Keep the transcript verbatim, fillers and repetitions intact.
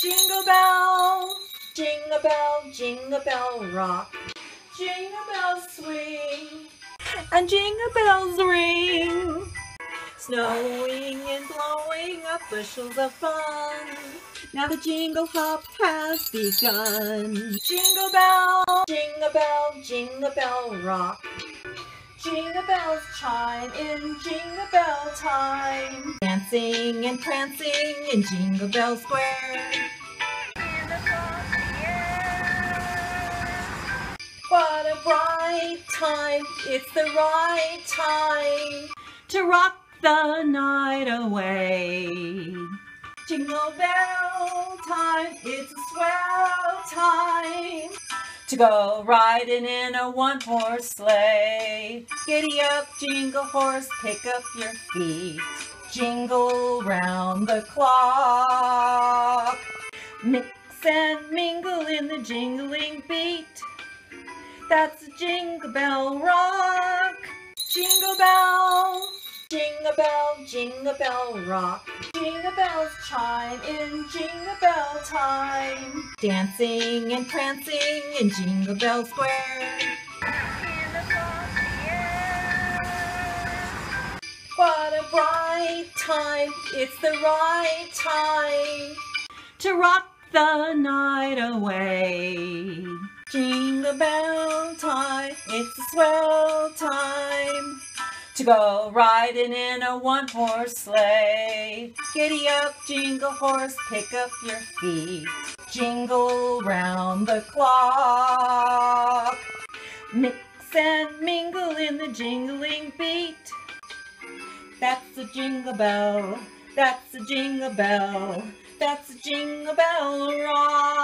Jingle bell, jingle bell, jingle bell rock. Jingle bells swing and jingle bells ring. Snowing and blowing up bushels of fun. Now the jingle hop has begun. Jingle bell, jingle bell, jingle bell rock. Jingle bells chime in jingle bell time. Dancing and prancing in Jingle Bell Square. In the frosty air. What a bright time, it's the right time to rock the night away. Jingle bell time, it's a swell time to go riding in a one-horse sleigh. Giddy up, jingle horse, pick up your feet. Jingle round the clock. Mix and mingle in the jingling beat. That's a Jingle Bell rock. Jingle bell, jingle bell, jingle bell rock. Jingle bells chime in jingle bell time. Dancing and prancing in Jingle Bell Square. In the frosty air. What a bright time, it's the right time to rock the night away. Jingle bell time, it's a swell time to go riding in a one-horse sleigh. Giddy up, jingle horse, pick up your feet. Jingle round the clock. Mix and mingle in the jingling beat. That's a jingle bell, that's a jingle bell, that's a Jingle Bell rock.